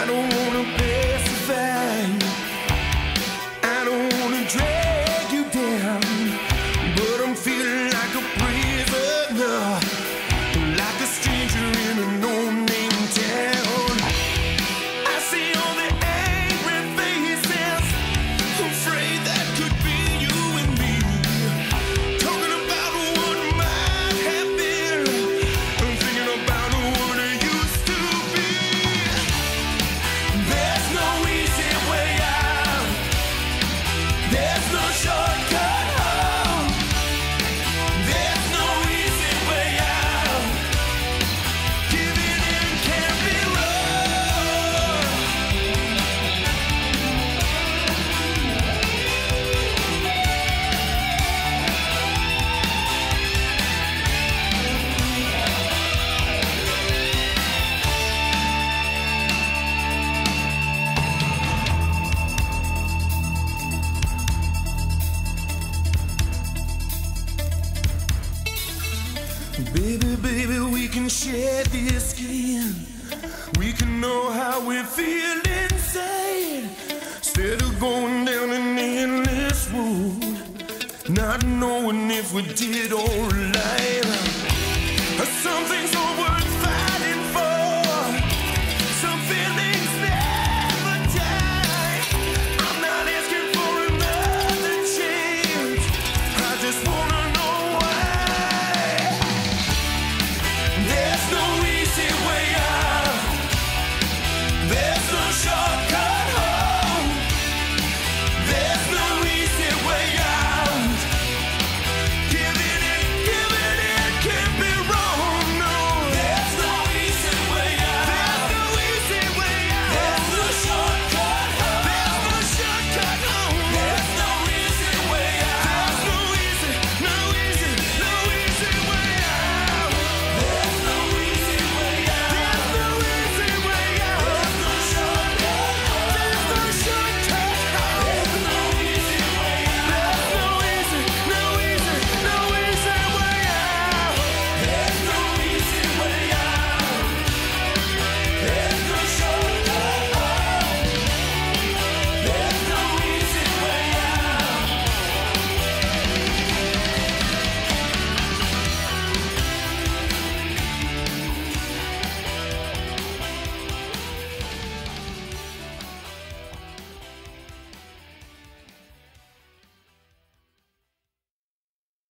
don't wanna pacify, I don't wanna drag you down, but I'm feeling like a prisoner, like a stranger in a no-name town. I see all the angry faces, afraid that could be you and me, talking about what might have been, and thinking about what it used to be. There's no easy way out, there's no shortcut home, there's no easy way out, giving in can't be wrong. Baby, baby, we can share this skin. We can know how we feel inside, instead of going down an endless road, not knowing if we did alright. Some things are worth